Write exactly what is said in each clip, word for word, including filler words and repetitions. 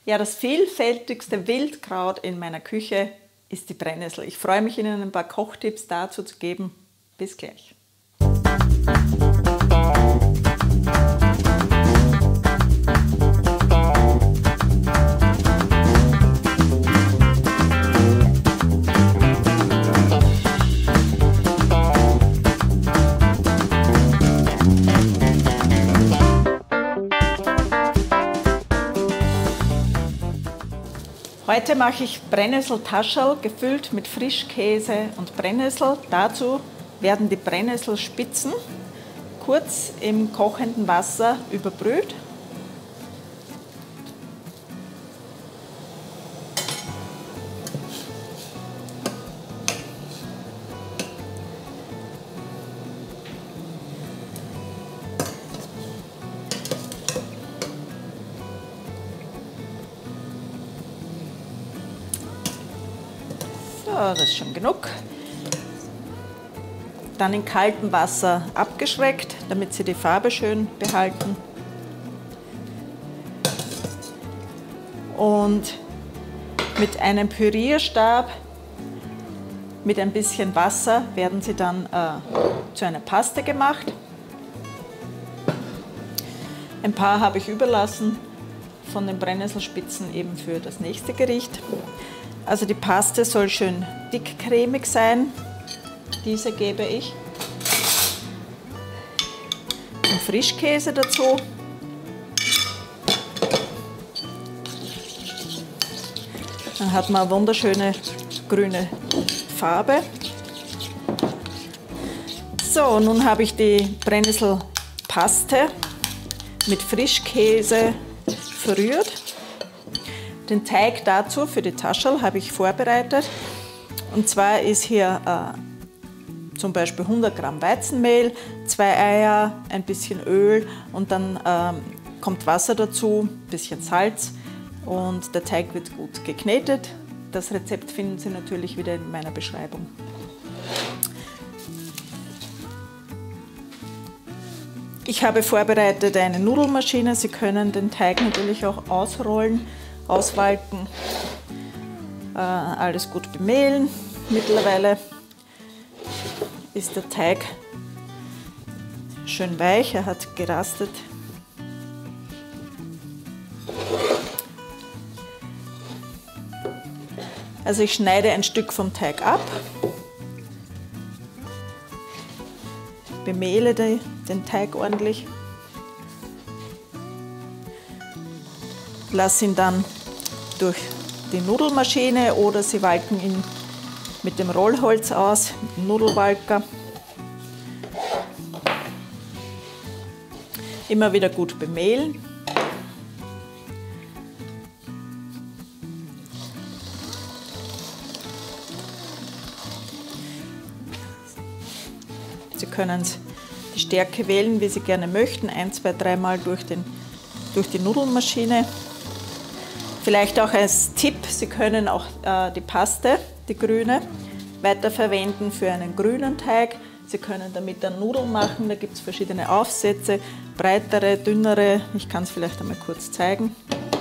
Ja, das vielfältigste Wildkraut in meiner Küche ist die Brennnessel. Ich freue mich, Ihnen ein paar Kochtipps dazu zu geben. Bis gleich. Heute mache ich Brennnesseltaschel gefüllt mit Frischkäse und Brennnessel. Dazu werden die Brennnesselspitzen kurz im kochenden Wasser überbrüht. So, das ist schon genug. Dann in kaltem Wasser abgeschreckt, damit sie die Farbe schön behalten. Und mit einem Pürierstab mit ein bisschen Wasser werden sie dann äh, zu einer Paste gemacht. Ein paar habe ich überlassen von den Brennnesselspitzen eben für das nächste Gericht. Also die Paste soll schön dickcremig sein. Diese gebe ich. Und Frischkäse dazu. Dann hat man eine wunderschöne grüne Farbe. So, nun habe ich die Brennnesselpaste mit Frischkäse verrührt. Den Teig dazu für die Taschel habe ich vorbereitet. Und zwar ist hier äh, zum Beispiel hundert Gramm Weizenmehl, zwei Eier, ein bisschen Öl und dann ähm, kommt Wasser dazu, ein bisschen Salz und der Teig wird gut geknetet. Das Rezept finden Sie natürlich wieder in meiner Beschreibung. Ich habe vorbereitet eine Nudelmaschine. Sie können den Teig natürlich auch ausrollen, auswalken, äh, alles gut bemehlen. Mittlerweile ist der Teig schön weich, er hat gerastet. Also ich schneide ein Stück vom Teig ab, bemehle den Teig ordentlich, lasse ihn dann durch die Nudelmaschine oder Sie walken ihn mit dem Rollholz aus, mit dem Nudelwalker. Immer wieder gut bemehlen. Sie können die Stärke wählen, wie Sie gerne möchten, ein, zwei, dreimal durch, den, durch die Nudelmaschine. Vielleicht auch als Tipp, Sie können auch äh, die Paste, die grüne, weiterverwenden für einen grünen Teig. Sie können damit dann Nudeln machen, da gibt es verschiedene Aufsätze, breitere, dünnere. Ich kann es vielleicht einmal kurz zeigen.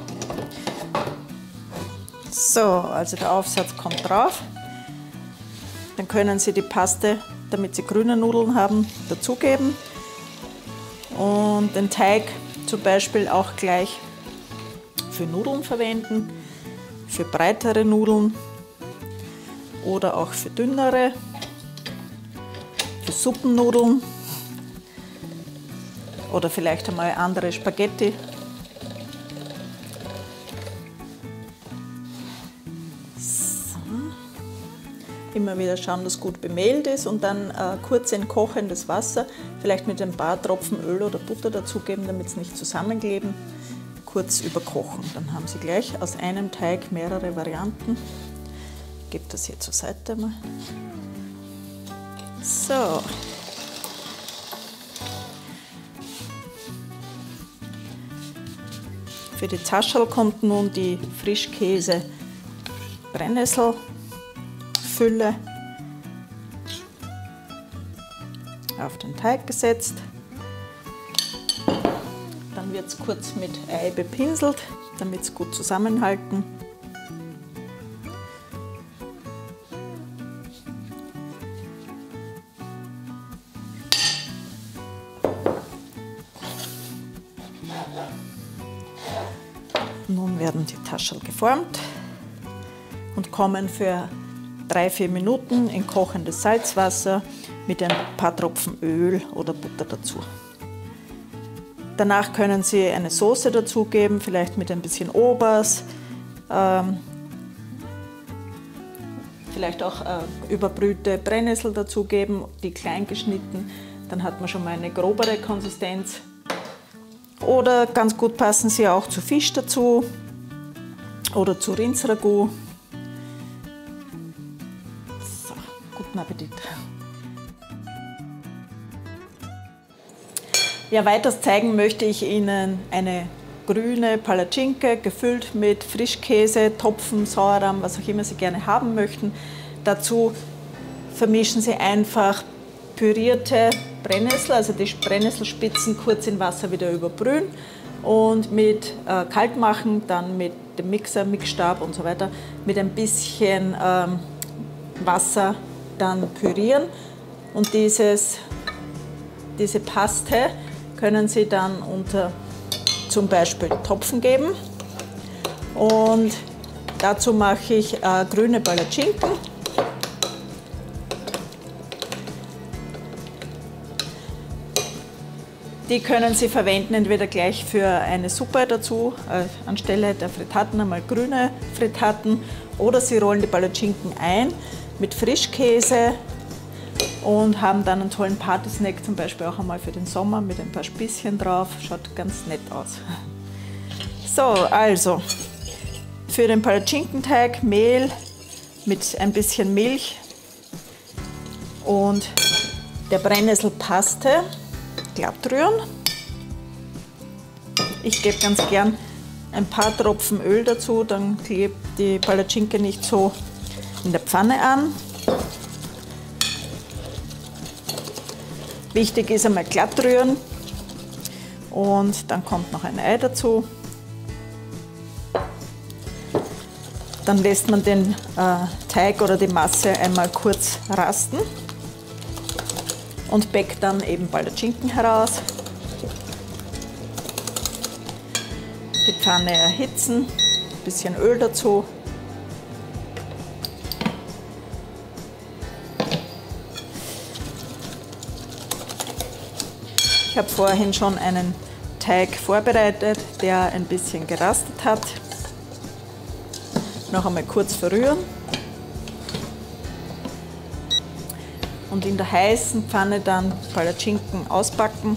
So, also der Aufsatz kommt drauf. Dann können Sie die Paste, damit Sie grüne Nudeln haben, dazugeben. Und den Teig zum Beispiel auch gleich für Nudeln verwenden, für breitere Nudeln oder auch für dünnere, für Suppennudeln oder vielleicht einmal andere Spaghetti. So. Immer wieder schauen, dass gut bemehlt ist und dann äh, kurz in kochendes Wasser, vielleicht mit ein paar Tropfen Öl oder Butter dazugeben, damit es nicht zusammenkleben. Kurz überkochen. Dann haben Sie gleich aus einem Teig mehrere Varianten. Ich gebe das hier zur Seite mal. So. Für die Taschel kommt nun die Frischkäse-Brennnessel-Fülle auf den Teig gesetzt. Dann wird es kurz mit Ei bepinselt. damit es gut zusammenhalten. Nun werden die Taschel geformt und kommen für drei bis vier Minuten in kochendes Salzwasser mit ein paar Tropfen Öl oder Butter dazu. Danach können Sie eine Soße dazugeben, vielleicht mit ein bisschen Obers, ähm, vielleicht auch äh, überbrühte Brennnessel dazugeben, die klein geschnitten, dann hat man schon mal eine grobere Konsistenz. Oder ganz gut passen sie auch zu Fisch dazu oder zu Rindsragout. So, guten Appetit! Ja, weiters zeigen möchte ich Ihnen eine grüne Palatschinke, gefüllt mit Frischkäse, Topfen, Sauerrahm, was auch immer Sie gerne haben möchten. Dazu vermischen Sie einfach pürierte Brennnessel, also die Brennnesselspitzen kurz in Wasser wieder überbrühen und mit äh, kalt machen, dann mit dem Mixer, Mixstab und so weiter, mit ein bisschen ähm, Wasser dann pürieren. Und dieses, diese Paste können Sie dann unter zum Beispiel Topfen geben. Und dazu mache ich äh, grüne Palatschinken. Die können Sie verwenden, entweder gleich für eine Suppe dazu, äh, anstelle der Frittaten einmal grüne Frittaten, oder Sie rollen die Palatschinken ein mit Frischkäse und haben dann einen tollen Partysnack, zum Beispiel auch einmal für den Sommer mit ein paar Spießchen drauf. Schaut ganz nett aus. So, also für den Palatschinkenteig Mehl mit ein bisschen Milch und der Brennnesselpaste glatt rühren. Ich gebe ganz gern ein paar Tropfen Öl dazu, dann klebt die Palatschinke nicht so in der Pfanne an. Wichtig ist einmal glatt rühren und dann kommt noch ein Ei dazu. Dann lässt man den äh, Teig oder die Masse einmal kurz rasten und bäckt dann eben Palatschinken heraus. Die Pfanne erhitzen, ein bisschen Öl dazu. Ich habe vorhin schon einen Teig vorbereitet, der ein bisschen gerastet hat. Noch einmal kurz verrühren. Und in der heißen Pfanne dann Palatschinken ausbacken.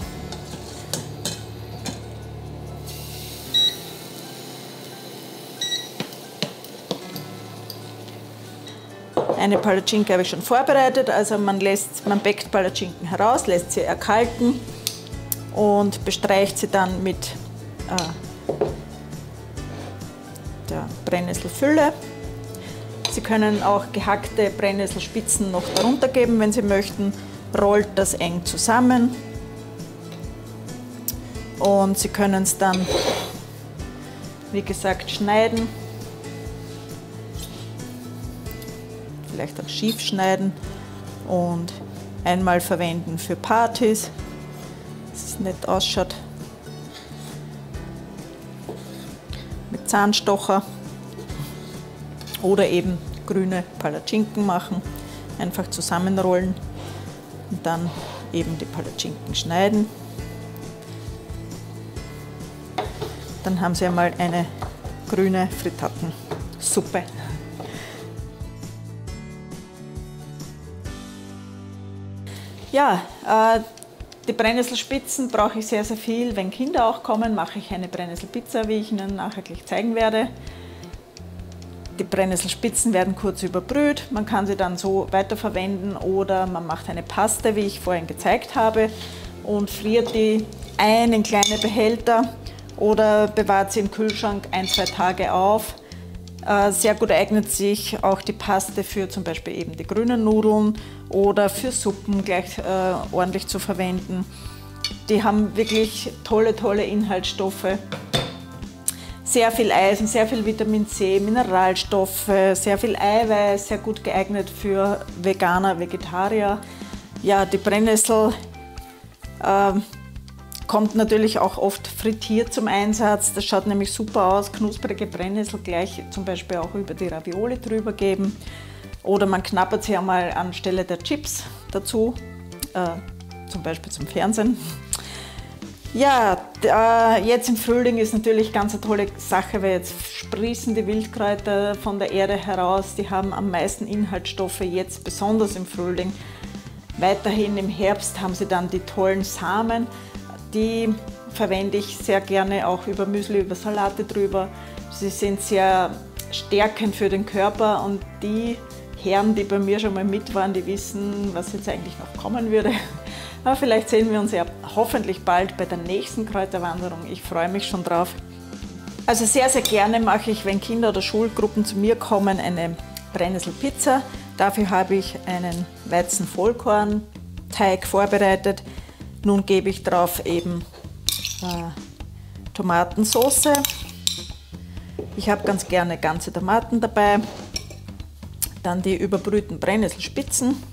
Eine Palatschinke habe ich schon vorbereitet, also man, lässt, man bäckt Palatschinken heraus, lässt sie erkalten und bestreicht sie dann mit äh, der Brennnesselfülle. Sie können auch gehackte Brennnesselspitzen noch darunter geben, wenn Sie möchten. Rollt das eng zusammen und Sie können es dann, wie gesagt, schneiden. Vielleicht auch schief schneiden und einmal verwenden für Partys, dass es nett ausschaut. Mit Zahnstocher. Oder eben grüne Palatschinken machen, einfach zusammenrollen und dann eben die Palatschinken schneiden. Dann haben Sie einmal eine grüne Frittatensuppe. Ja, äh, die Brennnesselspitzen brauche ich sehr, sehr viel. Wenn Kinder auch kommen, mache ich eine Brennnesselpizza, wie ich Ihnen nachher gleich zeigen werde. Die Brennnesselspitzen werden kurz überbrüht, man kann sie dann so weiterverwenden oder man macht eine Paste, wie ich vorhin gezeigt habe, und friert die ein in kleine Behälter oder bewahrt sie im Kühlschrank ein, zwei Tage auf. Sehr gut eignet sich auch die Paste für zum Beispiel eben die grünen Nudeln oder für Suppen gleich äh, ordentlich zu verwenden. Die haben wirklich tolle, tolle Inhaltsstoffe. sehr viel Eisen, sehr viel Vitamin C, Mineralstoffe, sehr viel Eiweiß, sehr gut geeignet für Veganer, Vegetarier. Ja, die Brennnessel äh, kommt natürlich auch oft frittiert zum Einsatz. Das schaut nämlich super aus. Knusprige Brennnessel gleich zum Beispiel auch über die Ravioli drüber geben. Oder man knabbert sie einmal anstelle der Chips dazu, äh, zum Beispiel zum Fernsehen. Ja, äh, jetzt im Frühling ist natürlich ganz eine tolle Sache, weil jetzt sprießen die Wildkräuter von der Erde heraus. Die haben am meisten Inhaltsstoffe, jetzt besonders im Frühling. Weiterhin im Herbst haben sie dann die tollen Samen. Die verwende ich sehr gerne auch über Müsli, über Salate drüber. Sie sind sehr stärkend für den Körper und die Herren, die bei mir schon mal mit waren, die wissen, was jetzt eigentlich noch kommen würde. Aber vielleicht sehen wir uns ja hoffentlich bald bei der nächsten Kräuterwanderung. Ich freue mich schon drauf. Also sehr, sehr gerne mache ich, wenn Kinder oder Schulgruppen zu mir kommen, eine Brennnesselpizza. Dafür habe ich einen Weizen-Vollkorn-Teig vorbereitet. Nun gebe ich drauf eben äh, Tomatensauce. Ich habe ganz gerne ganze Tomaten dabei. Dann die überbrühten Brennnesselspitzen.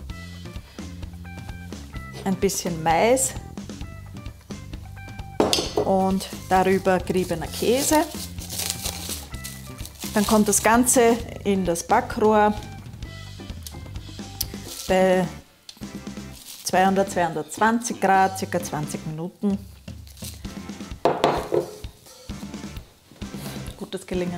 Ein bisschen Mais und darüber geriebener Käse. Dann kommt das Ganze in das Backrohr bei zweihundert, zweihundertzwanzig Grad, circa zwanzig Minuten. Gutes Gelingen.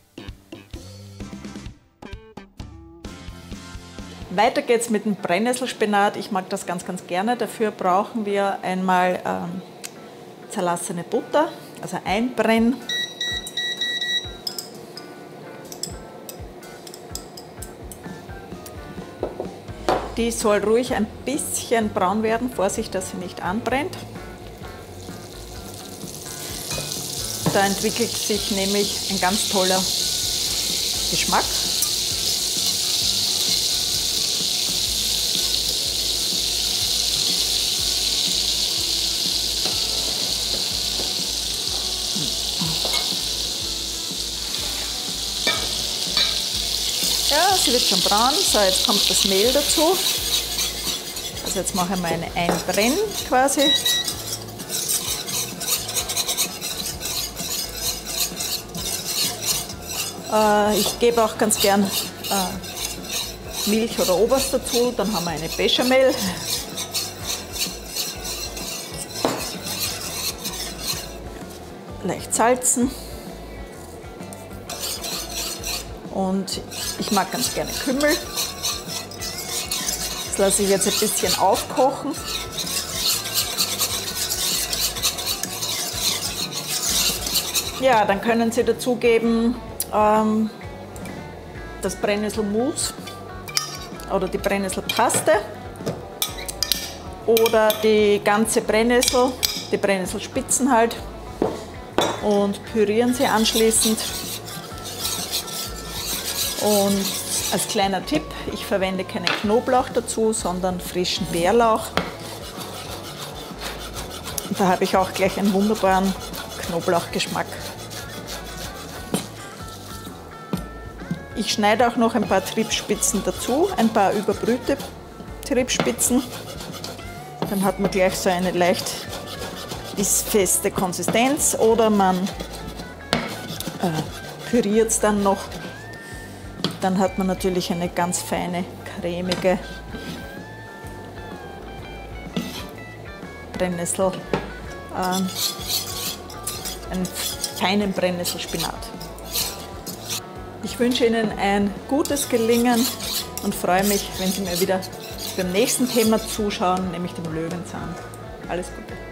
Weiter geht's mit dem Brennnesselspinat. Ich mag das ganz, ganz gerne. Dafür brauchen wir einmal ähm, zerlassene Butter, also einbrennen. Die soll ruhig ein bisschen braun werden. Vorsicht, dass sie nicht anbrennt. Da entwickelt sich nämlich ein ganz toller Geschmack. Ja, sie wird schon braun. So, jetzt kommt das Mehl dazu. Also jetzt mache ich mal eine Einbrennen quasi. Äh, ich gebe auch ganz gern äh, Milch oder Oberst dazu. Dann haben wir eine Bechamel. Leicht salzen. Und ich mag ganz gerne Kümmel. Das lasse ich jetzt ein bisschen aufkochen. Ja, dann können Sie dazugeben ähm, das Brennnesselmus oder die Brennnesselpaste oder die ganze Brennnessel, die Brennnesselspitzen halt, und pürieren sie anschließend. Und als kleiner Tipp, ich verwende keinen Knoblauch dazu, sondern frischen Bärlauch. Und da habe ich auch gleich einen wunderbaren Knoblauchgeschmack. Ich schneide auch noch ein paar Triebspitzen dazu, ein paar überbrühte Triebspitzen. Dann hat man gleich so eine leicht bissfeste Konsistenz, oder man äh, püriert es dann noch. Dann hat man natürlich eine ganz feine, cremige Brennnessel, äh, einen feinen Brennnesselspinat. Ich wünsche Ihnen ein gutes Gelingen und freue mich, wenn Sie mir wieder beim nächsten Thema zuschauen, nämlich dem Löwenzahn. Alles Gute!